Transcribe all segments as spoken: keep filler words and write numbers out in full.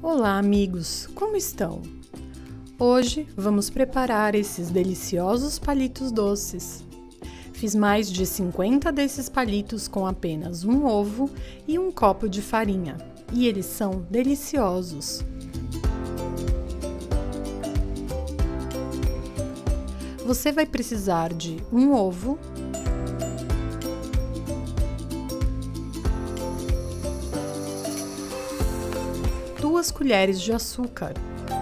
Olá, amigos! Como estão? Hoje vamos preparar esses deliciosos palitos doces. Fiz mais de cinquenta desses palitos com apenas um ovo e um copo de farinha, e eles são deliciosos. Você vai precisar de um ovo, duas colheres de açúcar,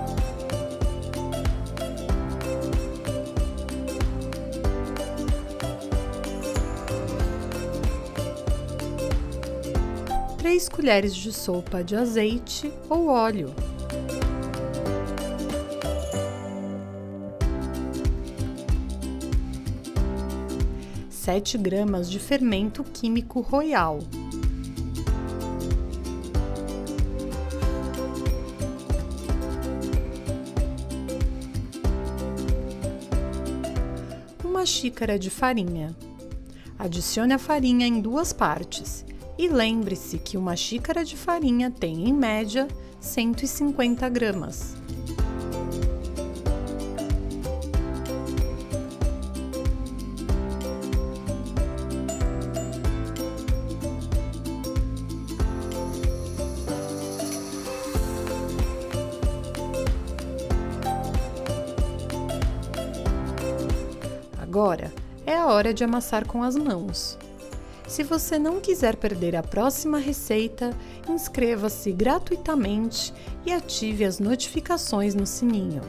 três colheres de sopa de azeite ou óleo, sete gramas de fermento químico Royal, uma xícara de farinha. Adicione a farinha em duas partes e lembre-se que uma xícara de farinha tem, em média, cento e cinquenta gramas. Agora é a hora de amassar com as mãos. Se você não quiser perder a próxima receita, inscreva-se gratuitamente e ative as notificações no sininho.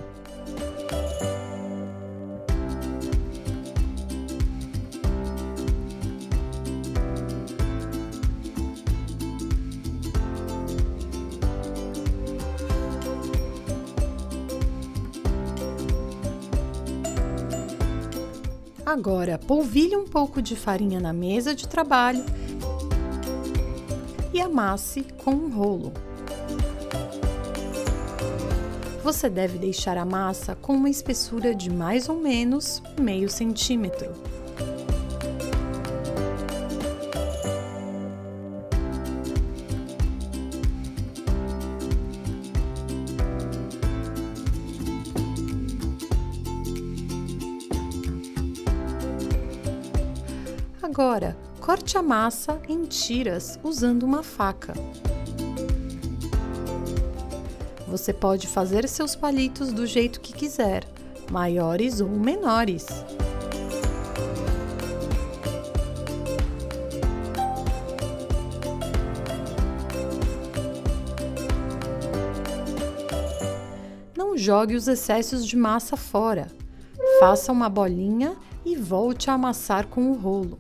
Agora, polvilhe um pouco de farinha na mesa de trabalho e amasse com um rolo. Você deve deixar a massa com uma espessura de mais ou menos meio centímetro. Agora, corte a massa em tiras usando uma faca. Você pode fazer seus palitos do jeito que quiser, maiores ou menores. Não jogue os excessos de massa fora. Faça uma bolinha e volte a amassar com o rolo.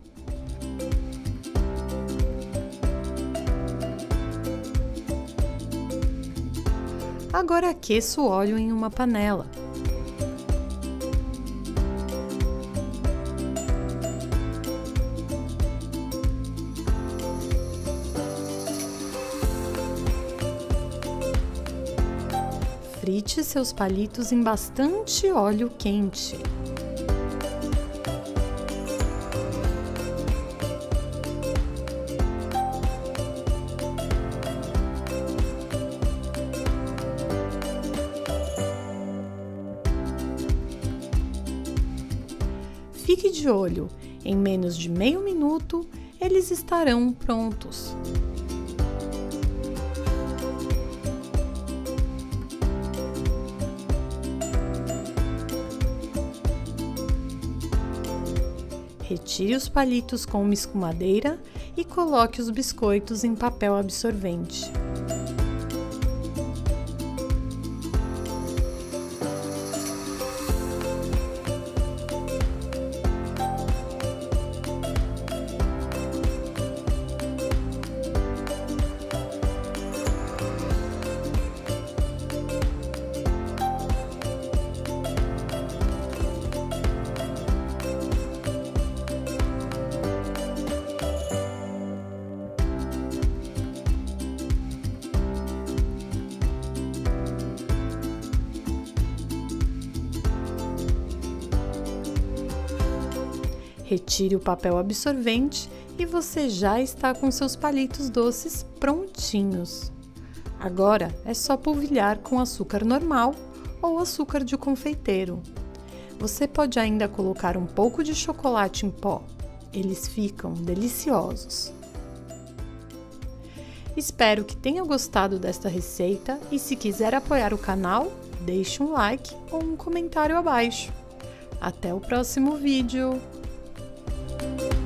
Agora aqueça o óleo em uma panela. Frite seus palitos em bastante óleo quente. Fique de olho, em menos de meio minuto eles estarão prontos. Retire os palitos com uma escumadeira e coloque os biscoitos em papel absorvente. Retire o papel absorvente e você já está com seus palitos doces prontinhos. Agora é só polvilhar com açúcar normal ou açúcar de confeiteiro. Você pode ainda colocar um pouco de chocolate em pó. Eles ficam deliciosos. Espero que tenha gostado desta receita e se quiser apoiar o canal, deixe um like ou um comentário abaixo. Até o próximo vídeo!